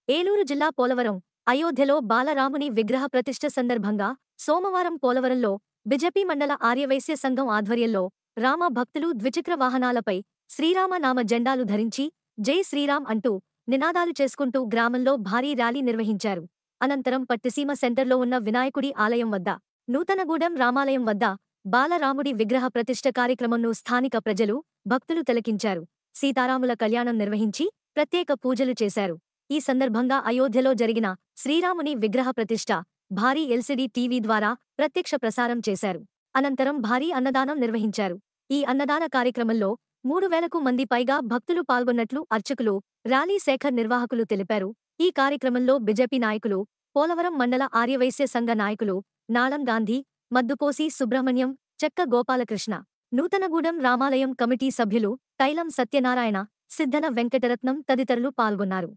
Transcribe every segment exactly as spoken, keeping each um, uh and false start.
ఏలూరు జిల్లా పోలవరం, అయోధ్యలో బాలరాముని విగ్రహ ప్రతిష్ఠ సందర్భంగా సోమవారం పోలవరంలో బీజేపీ మండల ఆర్యవైశ్య సంఘం ఆధ్వర్యంలో రామ భక్తులు ద్విచక్ర వాహనాలపై శ్రీరామ నామ జెండాలు ధరించి జై శ్రీరామ్ అంటూ నినాదాలు చేసుకుంటూ గ్రామంలో భారీ ర్యాలీ నిర్వహించారు. అనంతరం పట్టిసీమ సెంటర్లో ఉన్న వినాయకుడి ఆలయం వద్ద, నూతనగూడెం రామాలయం వద్ద బాలరాముడి విగ్రహ ప్రతిష్ఠ కార్యక్రమంను స్థానిక ప్రజలు, భక్తులు తిలకించారు. సీతారాముల కళ్యాణం నిర్వహించి ప్రత్యేక పూజలు చేశారు. ఈ సందర్భంగా అయోధ్యలో జరిగిన శ్రీరాముని విగ్రహ ప్రతిష్ఠ భారీ ఎల్సీడీ టీవీ ద్వారా ప్రత్యక్ష ప్రసారం చేశారు. అనంతరం భారీ అన్నదానం నిర్వహించారు. ఈ అన్నదాన కార్యక్రమంలో మూడు వేలకు మంది పైగా భక్తులు పాల్గొన్నట్లు అర్చకులు, ర్యాలీ శాఖ నిర్వాహకులు తెలిపారు. ఈ కార్యక్రమంలో బీజేపీ నాయకులు, పోలవరం మండల ఆర్యవైశ్య సంఘ నాయకులు నాళం గాంధీ, మద్దుపోసి సుబ్రహ్మణ్యం, చెక్క గోపాలకృష్ణ, నూతనగూడెం రామాలయం కమిటీ సభ్యులు తైలం సత్యనారాయణ, సిద్ధన వెంకటరత్నం తదితరులు పాల్గొన్నారు.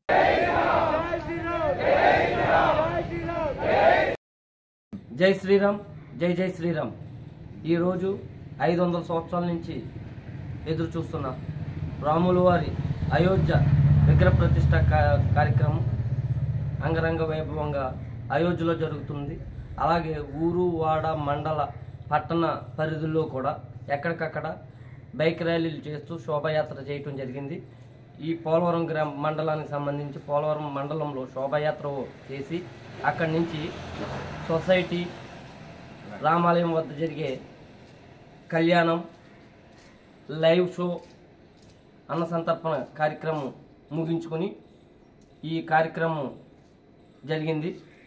జై శ్రీరామ్, జై జై శ్రీరామ్. ఈరోజు ఐదు వందల సంవత్సరాల నుంచి ఎదురు చూస్తున్న రాముల వారి అయోధ్య విగ్రహ ప్రతిష్ట కార్యక్రమం అంగరంగ వైభవంగా అయోధ్యలో జరుగుతుంది. అలాగే ఊరు, వాడ, మండల, పట్టణ పరిధుల్లో కూడా ఎక్కడికక్కడ బైక్ ర్యాలీలు చేస్తూ శోభాయాత్ర చేయటం జరిగింది. ఈ పోలవరం గ్రామ మండలానికి సంబంధించి పోలవరం మండలంలో శోభాయాత్ర చేసి అక్కడి నుంచి సొసైటీ రామాలయం వద్ద జరిగే కళ్యాణం, లైవ్ షో, అన్న సంతర్పణ కార్యక్రమం ముగించుకొని ఈ కార్యక్రమం జరిగింది.